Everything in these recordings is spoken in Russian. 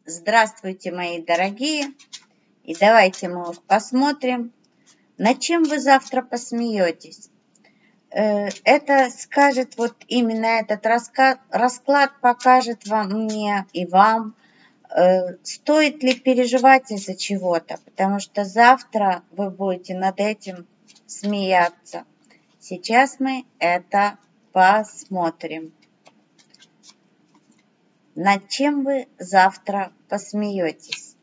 Здравствуйте, мои дорогие! И давайте мы посмотрим, над чем вы завтра посмеетесь. Это скажет, вот именно этот расклад покажет мне и вам, стоит ли переживать из-за чего-то, потому что завтра вы будете над этим смеяться. Сейчас мы это посмотрим. Над чем вы завтра посмеетесь?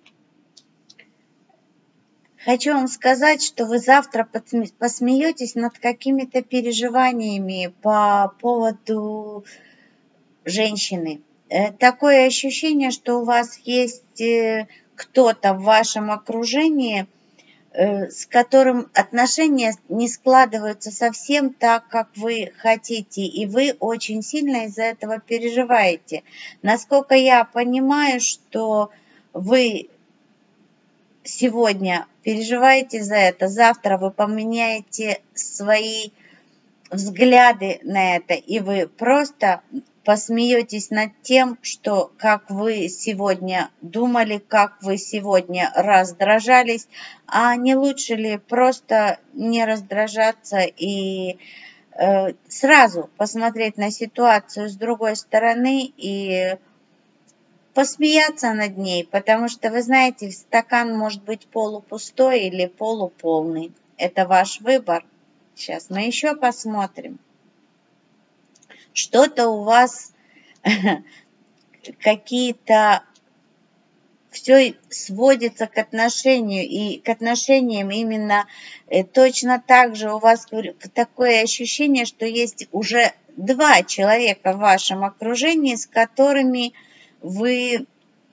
Хочу вам сказать, что вы завтра посмеетесь над какими-то переживаниями по поводу женщины. Такое ощущение, что у вас есть кто-то в вашем окружении, с которым отношения не складываются совсем так, как вы хотите, и вы очень сильно из-за этого переживаете. Насколько я понимаю, что вы сегодня переживаете за это, завтра вы поменяете свои взгляды на это, и вы просто посмеетесь над тем, что как вы сегодня думали, как вы сегодня раздражались, а не лучше ли просто не раздражаться и сразу посмотреть на ситуацию с другой стороны и посмеяться над ней, потому что, вы знаете, стакан может быть полупустой или полуполный. Это ваш выбор. Сейчас мы еще посмотрим. Что-то у вас какие-то... Все сводится к отношению, и к отношениям именно точно так же у вас такое ощущение, что есть уже два человека в вашем окружении, с которыми вы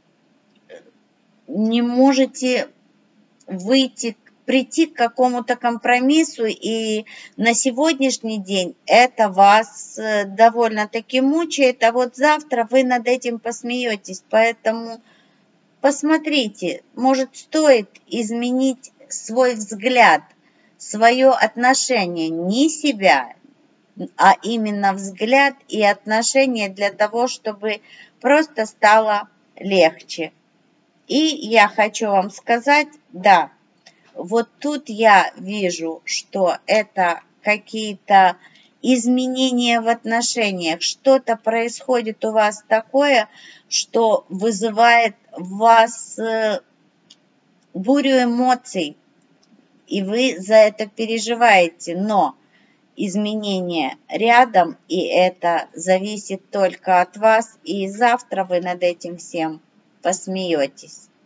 не можете прийти к какому-то компромиссу, и на сегодняшний день это вас довольно-таки мучает, а вот завтра вы над этим посмеетесь. Поэтому посмотрите, может, стоит изменить свой взгляд, свое отношение, не себя, а именно взгляд и отношение для того, чтобы просто стало легче. И я хочу вам сказать, да, вот тут я вижу, что это какие-то изменения в отношениях, что-то происходит у вас такое, что вызывает в вас бурю эмоций, и вы за это переживаете, но изменения рядом, и это зависит только от вас, и завтра вы над этим всем посмеетесь.